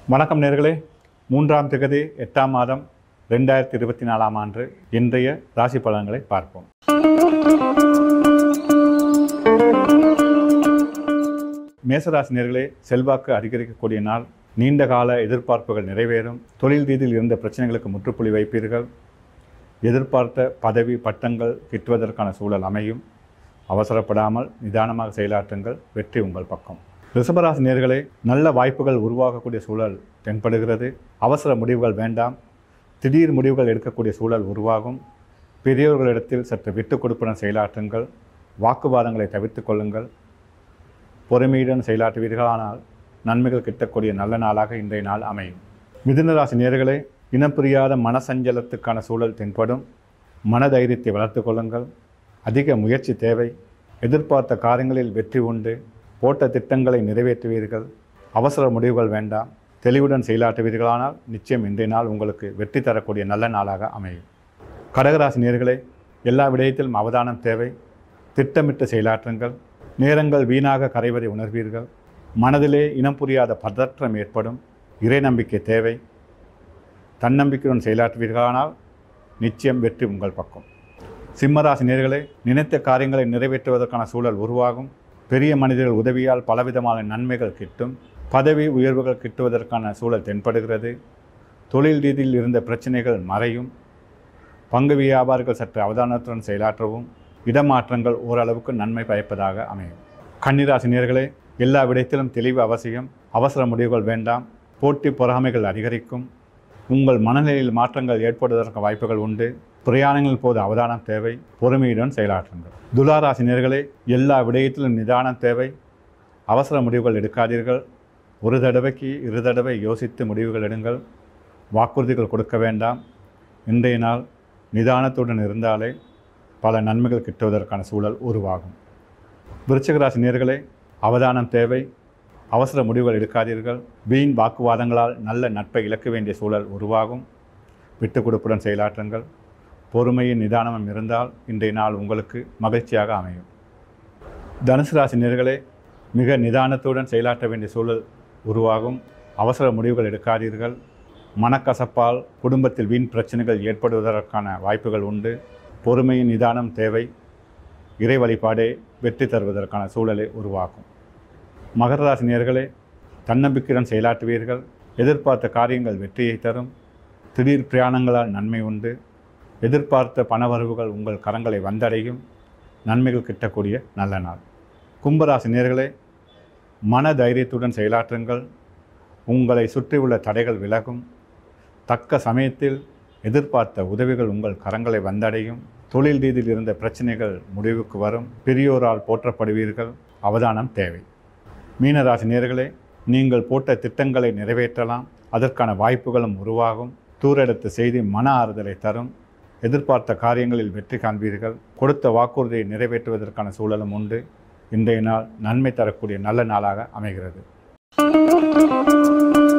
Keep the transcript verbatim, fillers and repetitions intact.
வணக்கம் நேர்களே. மூன்றாம் திகதி எட்டாம் மாதம் ரெண்டாயிரத்தி இருபத்தி நாலாம் ஆண்டு இன்றைய ராசி பலன்களை பார்ப்போம். மேசராசி நேர்களே, செல்வாக்கு அதிகரிக்கக்கூடிய நாள். நீண்ட கால எதிர்பார்ப்புகள் நிறைவேறும். தொழில் ரீதியில் இருந்த பிரச்சனைகளுக்கு முற்றுப்புள்ளி வைப்பீர்கள். எதிர்பார்த்த பதவி பட்டங்கள் கிட்டுவதற்கான சூழல் அமையும். அவசரப்படாமல் நிதானமாக செயலாற்றுங்கள். வெற்றி உங்கள் பக்கம். ரிஷபராசி நேர்களே, நல்ல வாய்ப்புகள் உருவாகக்கூடிய சூழல் தென்படுகிறது. அவசர முடிவுகள் வேண்டாம். திடீர் முடிவுகள் எடுக்கக்கூடிய சூழல் உருவாகும். பெரியவர்களிடத்தில் சற்று விட்டு கொடுப்புடன் செயலாற்றுங்கள். வாக்குவாதங்களை தவிர்த்து கொள்ளுங்கள். பொறுமையுடன் செயலாற்றுவீர்களானால் நன்மைகள் கிட்டக்கூடிய நல்ல நாளாக இன்றைய நாள் அமையும். மிதுனராசி நேர்களே, இனம் புரியாத மனசஞ்சலத்துக்கான சூழல் தென்படும். மனதைரியத்தை வளர்த்து கொள்ளுங்கள். அதிக முயற்சி தேவை. எதிர்பார்த்த காரியங்களில் வெற்றி உண்டு. போட்ட திட்டங்களை நிறைவேற்றுவீர்கள். அவசர முடிவுகள் வேண்டாம். தெளிவுடன் செயலாற்றுவீர்களானால் நிச்சயம் இன்றைய நாள் உங்களுக்கு வெற்றி தரக்கூடிய நல்ல நாளாக அமையும். கடகராசி நேர்களே, எல்லா விடயத்திலும் அவதானம் தேவை. திட்டமிட்டு செயலாற்றுங்கள். நேரங்கள் வீணாக கரைவதை உணர்வீர்கள். மனதிலே இனம் புரியாத பதற்றம் ஏற்படும். இறை நம்பிக்கை தேவை. தன்னம்பிக்கையுடன் செயலாற்றுவீர்களானால் நிச்சயம் வெற்றி உங்கள் பக்கம். சிம்மராசி நேர்களே, நினைத்த காரியங்களை நிறைவேற்றுவதற்கான சூழல் உருவாகும். பெரிய மனிதர்கள் உதவியால் பலவிதமான நன்மைகள் கிட்டும். பதவி உயர்வுகள் கிட்டுவதற்கான சூழல் தென்படுகிறது. தொழில் ரீதியில் இருந்த பிரச்சனைகள் மறையும். பங்கு வியாபாரிகள் சற்று அவதானத்துடன் செயலாற்றவும். இடமாற்றங்கள் ஓரளவுக்கு நன்மை பயப்பதாக அமையும். கன்னிராசி நேர்களே, எல்லா விடயத்திலும் தெளிவு அவசியம். அவசர முடிவுகள் வேண்டாம். போட்டி பொறாமைகள் அதிகரிக்கும். உங்கள் மனநிலையில் மாற்றங்கள் ஏற்படுவதற்கு வாய்ப்புகள் உண்டு. பிரயாணங்கள் போது அவதானம் தேவை. பொறுமையுடன் செயலாற்றுங்கள். துலாராசி நேர்களே, எல்லா விடயத்திலும் நிதானம் தேவை. அவசர முடிவுகள் எடுக்காதீர்கள். ஒரு தடவைக்கு இரு தடவை யோசித்து முடிவுகள் எடுங்கள். வாக்குறுதிகள் கொடுக்க வேண்டாம். இன்றைய நாள் நிதானத்துடன் இருந்தாலே பல நன்மைகள் கிட்டுவதற்கான சூழல் உருவாகும். விருச்சிகராசி நேர்களே, அவதானம் தேவை. அவசர முடிவுகள் எடுக்காதீர்கள். வீண் வாக்குவாதங்களால் நல்ல நட்பை இழக்க வேண்டிய சூழல் உருவாகும். விட்டு கொடுப்புடன் செயலாற்றுங்கள். பொறுமையின் நிதானமும் இருந்தால் இன்றைய நாள் உங்களுக்கு மகிழ்ச்சியாக அமையும். தனுசு ராசி நேர்களே, மிக நிதானத்துடன் செயலாற்ற வேண்டிய சூழல் உருவாகும். அவசர முடிவுகள் எடுக்காதீர்கள். மனக்கசப்பால் குடும்பத்தில் வீண் பிரச்சனைகள் ஏற்படுவதற்கான வாய்ப்புகள் உண்டு. பொறுமையின் நிதானம் தேவை. இறை வழிபாடே வெற்றி தருவதற்கான சூழலை உருவாக்கும். மகர ராசி நேர்களே, தன்னம்பிக்கையுடன் செயலாற்றுவீர்கள். எதிர்பார்த்த காரியங்கள் வெற்றியை தரும். திடீர் பிரயாணங்களால் நன்மை உண்டு. எதிர்பார்த்த பணவரவுகள் உங்கள் கரங்களை வந்தடையும். நன்மைகள் கிட்டக்கூடிய நல்ல நாள். கும்பராசி நேர்களே, மன தைரியத்துடன் செயலாற்றுங்கள். உங்களை சுற்றியுள்ள தடைகள் விலகும். தக்க சமயத்தில் எதிர்பார்த்த உதவிகள் உங்கள் கரங்களை வந்தடையும். தொழில் ரீதியில் இருந்த பிரச்சனைகள் முடிவுக்கு வரும். பெரியோரால் போற்றப்படுவீர்கள். அவதானம் தேவை. மீனராசி நேர்களே, நீங்கள் போட்ட திட்டங்களை நிறைவேற்றலாம். அதற்கான வாய்ப்புகளும் உருவாகும். தூரெடுத்த செய்தி மன ஆறுதலை தரும். எதிர்பார்த்த காரியங்களில் வெற்றி காண்பீர்கள். கொடுத்த வாக்குறுதியை நிறைவேற்றுவதற்கான சூழலும் உண்டு. இன்றைய நாள் நன்மை தரக்கூடிய நல்ல நாளாக அமைகிறது.